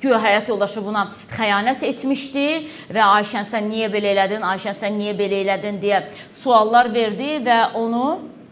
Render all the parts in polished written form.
güya həyat yoldaşı buna xəyanət etmişdi və Ayşən sən niyə belə elədin, Ayşən sən niyə belə elədin deyə suallar verdi və onu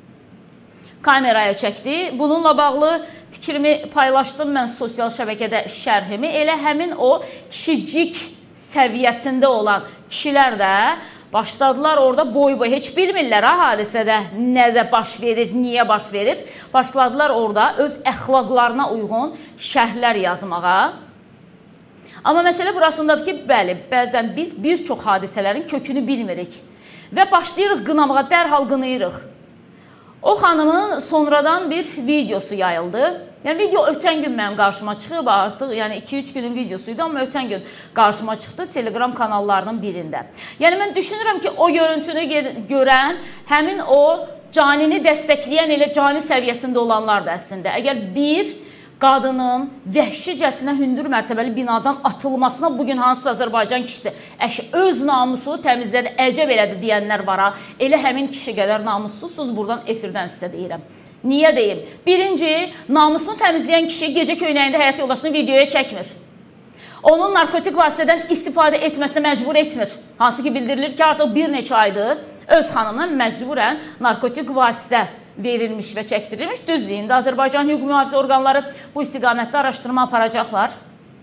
kameraya çəkdi. Bununla bağlı fikrimi paylaşdım mən sosial şəbəkədə şərhimi. Elə həmin o kişicik səviyyəsində olan kişilər də başladılar orada boy-boy, heç bilmirlər hadisədə nədə baş verir, niyə baş verir. Başladılar orada öz əxlaqlarına uyğun şərhlər yazmağa. Amma məsələ burasındadır ki, bəli, bəzən biz bir çox hadisələrin kökünü bilmirik və başlayırıq qınamağa, dərhal qınayırıq. O xanımın sonradan bir videosu yayıldı. Yəni, video ötən gün mənim qarşıma çıxıb artıq, yəni 2-3 günün videosuydu, amma ötən gün qarşıma çıxdı Telegram kanallarının birində. Yəni, mən düşünürəm ki, o görüntünü görən, həmin o canini dəstəkləyən elə cani səviyyəsində olanlardır əslində. Əgər bir qadının vəhşicəsinə hündür mərtəbəli binadan atılmasına bugün hansısa Azərbaycan kişisi öz namusunu təmizlədi, əcəb elədi deyənlər var ha. Elə həmin kişi qədər namussuzsuz, buradan efirdən sizə deyirəm. Niyə deyim? Birinci, namusunu təmizləyən kişi gecə köynəyində həyat yoldaşını videoya çəkmir. Onun narkotik vasitədən istifadə etməsinə məcbur etmir. Hansı ki bildirilir ki, artıq bir neçə aydır öz xanımına məcburən narkotik vasitə verilmiş və çəkdirilmiş. Düzdür, Azərbaycan hüquq mühafizə orqanları bu istiqamətdə araşdırma aparacaqlar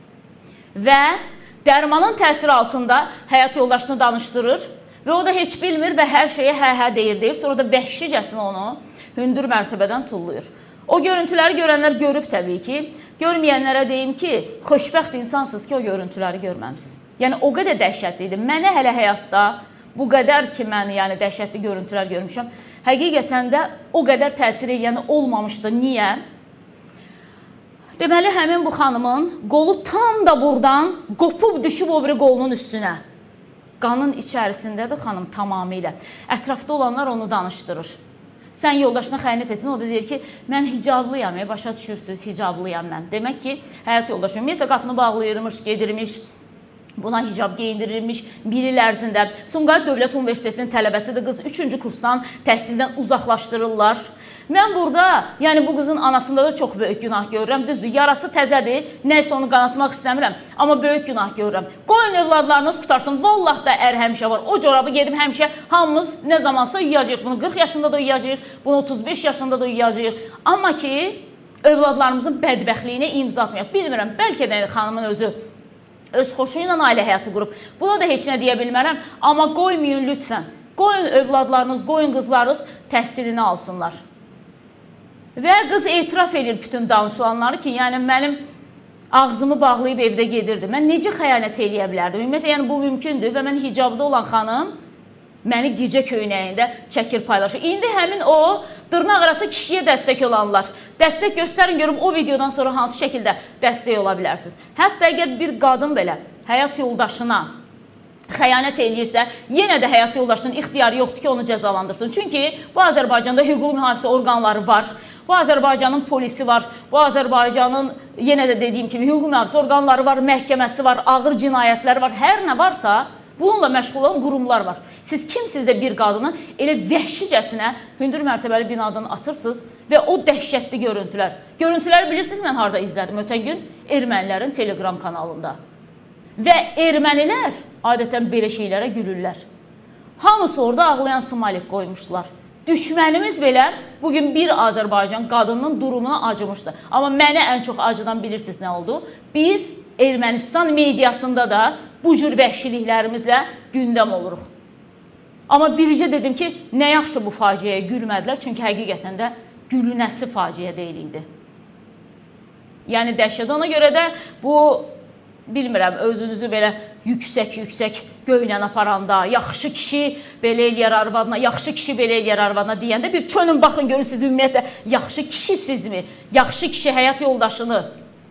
və dərmanın təsiri altında həyat yoldaşını danışdırır və o da heç bilmir və hər şeyə hə-hə deyir. Sonra da vəhşicəsinə onu hündür mərtəbədən tulluyur. O görüntüləri görənlər görüb təbii ki, görməyənlərə deyim ki, xoşbəxt insansınız ki, o görüntüləri görməmsiniz. Yəni, o qədər dəhşətli idi. Mənə hələ həyatda bu qədər ki, mən dəhşətli görüntülər görmüşəm, həqiqətən də o qədər təsir edən olmamışdı. Niyə? Deməli, həmin bu xanımın qolu tam da buradan qopub düşüb o biri qolunun üstünə. Qanın içərisindədir xanım tamamilə. Ətrafda olanlar onu danışdırır. Sən yoldaşına xəyanət etdin, o da deyir ki, mən hicablıyam, başa düşürsünüz, hicablıyam mən. Demək ki, həyat yoldaşı ümumiyyətlə qapını bağlayırmış, gedirmiş, buna hicab geyindirilmiş bir il ərzində. Sumqayıt Dövlət Universitetinin tələbəsidir, qız 3-cü kursdan təhsildən uzaqlaşdırırlar. Mən burada, yəni bu qızın anasında da çox böyük günah görürəm. Düzdür, yarası təzədir, nəysə onu qanatmaq istəmirəm, amma böyük günah görürəm. Qoyun övladlarınız qutarsın, vallah da ər həmişə var. O corabı gedib həmişə hamımız nə zamansa yuyacaq. Bunu 40 yaşında da yuyacaq, bunu 35 yaşında da yuyacaq. Amma ki, övladlarımızın bədbəxtliyinə imza atmayaq. Bilmirəm, bəlkə də xanımın özü öz xoşu ilə ailə həyatı qurub. Buna da heç nə deyə bilmərəm, amma qoymayın lütfən. Qoyun övladlarınız, qoyun qızlarınız təhsilini alsınlar. Və qız etiraf edir bütün danışılanları ki, yəni mənim ağzımı bağlayıb evdə gedirdi. Mən necə xəyanət eləyə bilərdim? Ümumiyyətlə, yəni bu mümkündür və mən hicabda olan xanım məni gecə köynəyində çəkir, paylaşır. İndi həmin o dırnaq arası kişiyə dəstək olanlar. Dəstək göstərin, görüm o videodan sonra hansı şəkildə dəstək ola bilərsiniz. Hətta əgər bir qadın belə həyat yoldaşına xəyanət eləyirsə, yenə də həyat yoldaşının ixtiyarı yoxdur ki, onu cəzalandırsın. Çünki bu Azərbaycanda hüquq mühafizə orqanları var, bu Azərbaycanın polisi var, bu Azərbaycanın yenə də dediyim kimi hüquq mühafizə orqanları var, məhkəməsi var, ağır cinayətləri var, hər nə varsa bununla məşğul olan qurumlar var. Siz kimsiniz də bir qadını elə vəhşicəsinə hündür mərtəbəli binadan atırsınız və o dəhşətli görüntülər. Görüntüləri bilirsiniz, mən harada izlədim ötən gün? Ermənilərin Telegram kanalında. Və ermənilər adətən belə şeylərə gülürlər. Hamısı orada ağlayan smalik qoymuşlar. Düşmənimiz belə bugün bir Azərbaycan qadının durumuna acımışdı. Amma mənə ən çox acıdan bilirsiniz nə oldu? Biz Ermənistan mediasında da bu cür vəhşiliklərimizlə gündəm oluruq. Amma biricə dedim ki, nə yaxşı bu faciəyə gülmədilər, çünki həqiqətən də gülünəsi faciə deyil idi. Yəni dəhşət, ona görə də bu, bilmirəm, özünüzü belə yüksək göynən aparanda, yaxşı kişi belə eləyər arvadına, yaxşı kişi belə eləyər arvadına deyəndə bir çönün baxın, görün siz ümumiyyətlə yaxşı kişisizmi? Yaxşı kişi həyat yoldaşını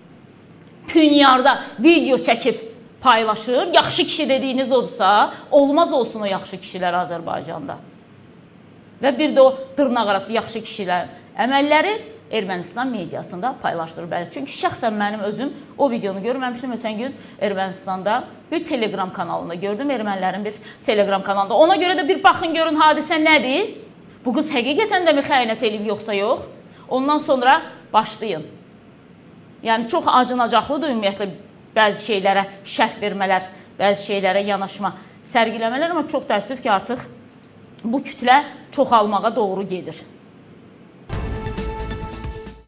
dünyada video çəkib paylaşır. Yaxşı kişi dediyiniz olsa, olmaz olsun o yaxşı kişilər Azərbaycanda. Və bir də o dırnaq arası yaxşı kişilərin əməlləri Ermənistan mediasında paylaşdırır. Çünki şəxsən mənim özüm o videonu görməmişdim. Ötən gün Ermənistanda bir Telegram kanalında gördüm. Ermənilərin bir Telegram kanalında. Ona görə də bir baxın, görün hadisə nədir? Bu qız həqiqətən də mi xəyanət edib yoxsa yox? Ondan sonra başlayın. Yəni çox acınacaqlıdır ümumiyyətlə. bəzi şeylərə şərh vermələr, bəzi şeylərə yanaşma, sərgiləmələr, amma çox təəssüf ki, artıq bu kütlə çoxalmağa doğru gedir.